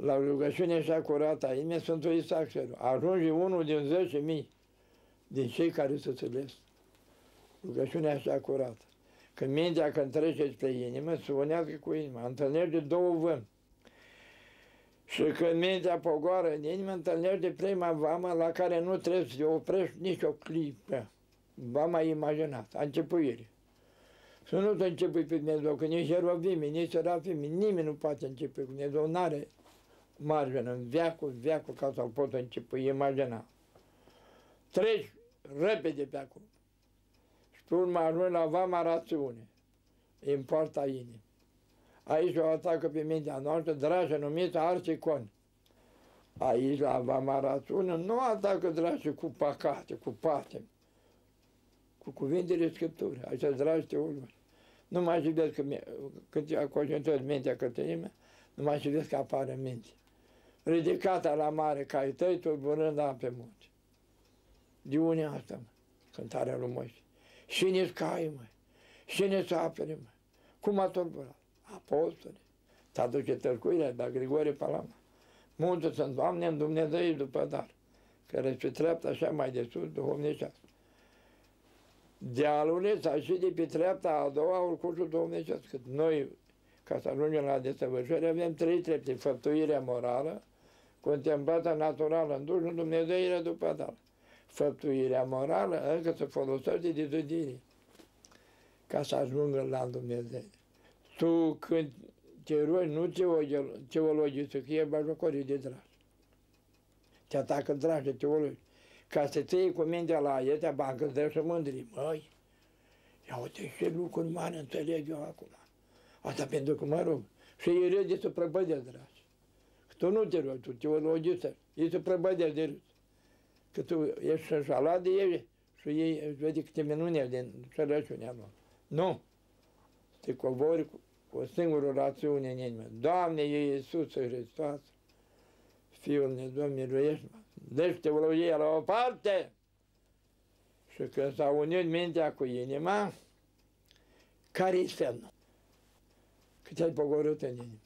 la rugăciunea așa curată a inimii, Sfântul Isaac ajunge unul din 10.000 din cei care se țelesc. Rugăciunea așa curată. Când mintea când trece spre inimă, se unească cu inima, întâlnește două vămi. Și când mintea pogoară în inimă, întâlnește prima vamă la care nu trebuie să te oprești nici o clipă. Vama imaginată, a începuirii. Să nu te începui pe Dumnezeu, că nici ieruvimii, nici serafimii, nimeni nu poate începe cu Dumnezeu, n-are margină în veacul ca să-l pot începui, imagina. Treci repede pe acolo. Și pe urmă ajungi la vama rațiune, în poarta inimii. Aici o atacă pe mintea noastră, dragă numită arcicon. Aici, la vama rațiune, nu atacă dragă cu păcate, cu patim, cu cuvintele Scripturii. Aici, dragi teologi, nu mai și vezi că când te concentrezi mintea către inimă, nu mai și vezi că apare în minte. Ridicată la mare ca ai tăi, tulburând ape multe. De unde asta, mă? Cântarea lui Moise. Și ne scai, mă, și ne apere, mă. Cum a tulburat? Apostole. Traduce tărcuirea, dar Grigore Palama. Multe sunt, Doamne, în Dumnezeu după dar, care pe treapta așa mai de sus, duhovnicească. Dealurile s-a și de pe treapta a doua urcușul duhovnicească. Noi, ca să ajungem la desăvârșire, avem 3 trepte. Făptuirea morală, contemplarea naturală în Duhul, Dumnezeirea după dar. Făptuirea morală încă se folosește de zidire ca să ajungă la Dumnezeu. Tu când te rogi, nu teologii să fie bajocorii de dragi. Te atacă dragi de teologi. Ca să ții cu mintea la ietea, bancă îți dă și mândri. Măi, ia uite ce lucruri mari înțeleg eu acum. Asta pentru că mă rog. Și ei râd de să prăbădea, dragi. Că tu nu te rogi, tu teologii să ei se prăbădea de râs. Că tu ești înșalat de ei și ei își vede câte minune din sărăciunea lor. Nu. Te cobori cu o singură rațiune în inimă. Doamne, Iisuse Hristos, Fiul Dumnezeu, miluiește-mă. Deci teologia la o parte. Și când s-a unit mintea cu inima, care-i semnul? Că te-ai pogorât în inimă.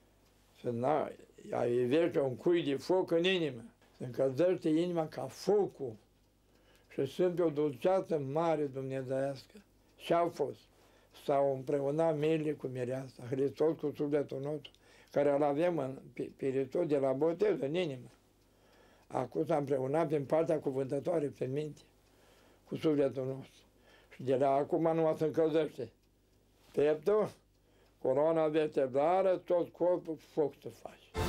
Să ivește un cui de foc în inimă. Să încălzește inima ca focul. Și sunt pe o dulceață mare dumnezeiască. Și au fost. S-au împreunat mirile cu mireasa, Hristos cu sufletul nostru, care îl avem în Hristos de la botez în inimă. Acum s-a împreunat prin partea cuvântătoare, pe minte, cu sufletul nostru. Și de la acum nu se încălzește pieptul, coloana vertebrală, tot corpul foc să faci.